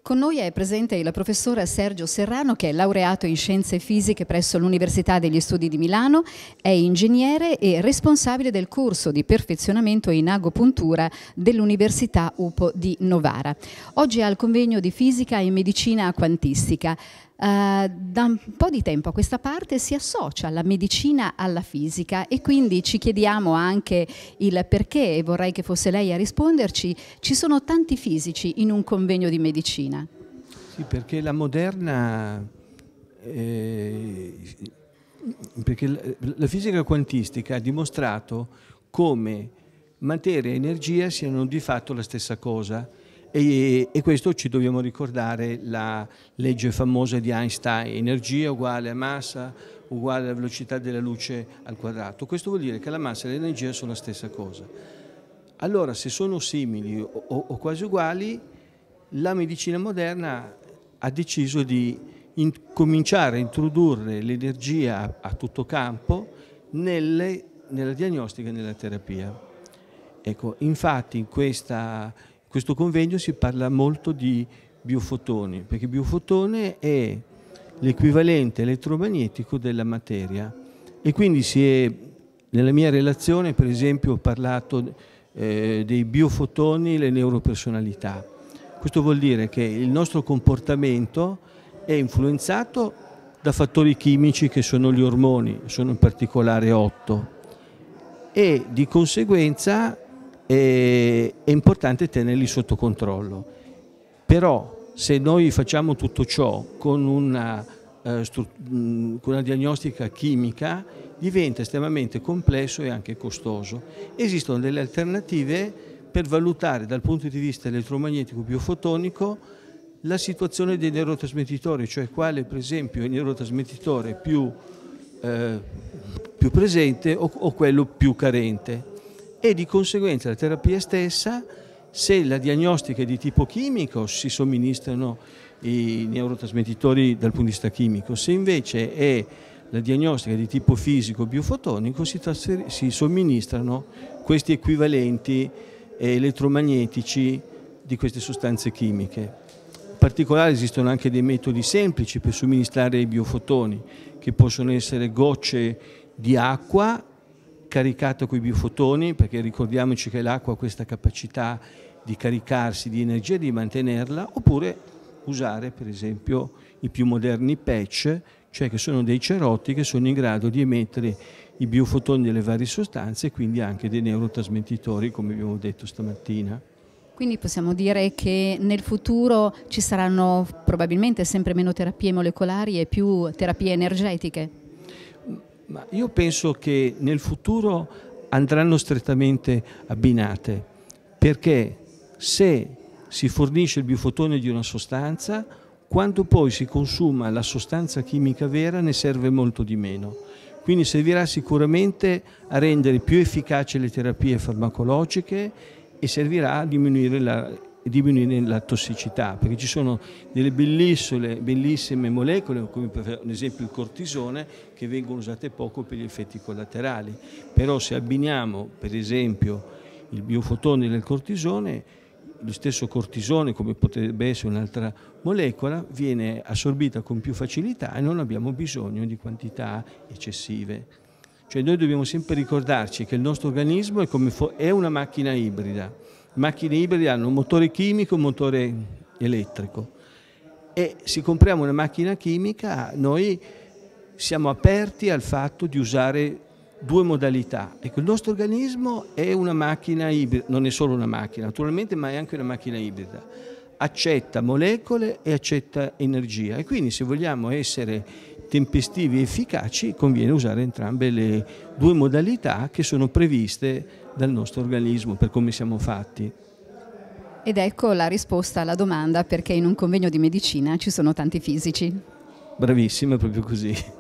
Con noi è presente il professor Sergio Serrano, che è laureato in Scienze Fisiche presso l'Università degli Studi di Milano, è ingegnere e responsabile del corso di perfezionamento in agopuntura dell'Università UPO di Novara. Oggi è al convegno di Fisica e Medicina Quantistica. Da un po' di tempo a questa parte si associa la medicina alla fisica e quindi ci chiediamo anche il perché, e vorrei che fosse lei a risponderci. Ci sono tanti fisici in un convegno di medicina. Sì, perché la moderna, perché la fisica quantistica ha dimostrato come materia e energia siano di fatto la stessa cosa. E questo ci dobbiamo ricordare la legge famosa di Einstein: energia uguale a massa uguale alla velocità della luce al quadrato. Questo vuol dire che la massa e l'energia sono la stessa cosa. Allora, se sono simili o quasi uguali, la medicina moderna ha deciso di cominciare a introdurre l'energia a tutto campo nella diagnostica e nella terapia. Ecco, infatti in questo convegno si parla molto di biofotoni, perché il biofotone è l'equivalente elettromagnetico della materia, e quindi nella mia relazione per esempio ho parlato dei biofotoni e le neuropersonalità. Questo vuol dire che il nostro comportamento è influenzato da fattori chimici che sono gli ormoni, sono in particolare 8, e di conseguenza è importante tenerli sotto controllo. Però se noi facciamo tutto ciò con una diagnostica chimica, diventa estremamente complesso e anche costoso. Esistono delle alternative per valutare dal punto di vista elettromagnetico biofotonico la situazione dei neurotrasmettitori, cioè quale per esempio è il neurotrasmettitore più presente o quello più carente. E di conseguenza la terapia stessa, se la diagnostica è di tipo chimico, si somministrano i neurotrasmettitori dal punto di vista chimico; se invece è la diagnostica di tipo fisico biofotonico, si somministrano questi equivalenti elettromagnetici di queste sostanze chimiche. In particolare esistono anche dei metodi semplici per somministrare i biofotoni, che possono essere gocce di acqua caricata con i biofotoni, perché ricordiamoci che l'acqua ha questa capacità di caricarsi di energia e di mantenerla, oppure usare per esempio i più moderni patch, cioè che sono dei cerotti che sono in grado di emettere i biofotoni delle varie sostanze e quindi anche dei neurotrasmettitori, come abbiamo detto stamattina. Quindi possiamo dire che nel futuro ci saranno probabilmente sempre meno terapie molecolari e più terapie energetiche? Ma io penso che nel futuro andranno strettamente abbinate, perché se si fornisce il biofotone di una sostanza, quando poi si consuma la sostanza chimica vera ne serve molto di meno. Quindi servirà sicuramente a rendere più efficaci le terapie farmacologiche e servirà a diminuire la tossicità, perché ci sono delle bellissime molecole, come per esempio il cortisone, che vengono usate poco per gli effetti collaterali. Però se abbiniamo per esempio il biofotone del cortisone, lo stesso cortisone, come potrebbe essere un'altra molecola, viene assorbita con più facilità e non abbiamo bisogno di quantità eccessive. Cioè noi dobbiamo sempre ricordarci che il nostro organismo è una macchina ibrida. Le macchine ibride hanno un motore chimico e un motore elettrico, e se compriamo una macchina chimica noi siamo aperti al fatto di usare due modalità. Ecco, il nostro organismo è una macchina ibrida, non è solo una macchina naturalmente, ma è anche una macchina ibrida, accetta molecole e accetta energia, e quindi se vogliamo essere tempestivi e efficaci conviene usare entrambe le due modalità che sono previste dal nostro organismo per come siamo fatti. Ed ecco la risposta alla domanda: perché in un convegno di medicina ci sono tanti fisici. Bravissima, è proprio così.